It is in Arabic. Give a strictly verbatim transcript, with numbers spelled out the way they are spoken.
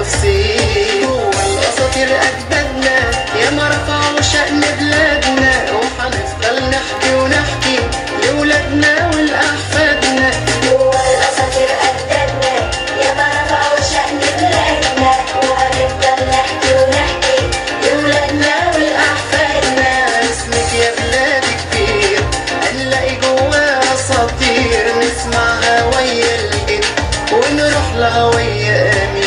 تفصيل. هو الاساطير اجدادنا يا ما رفعوا شأن بلادنا، وحنفضل نحكي ونحكي لولادنا ولاحفادنا. هو الاساطير اجدادنا يا ما رفعوا شأن بلادنا، وهنفضل نحكي ونحكي لولادنا ولاحفادنا. اسمك يا بلادي كبير هنلاقي جواه اساطير، نسمعها ويا الجد ونروح لها ويا امين.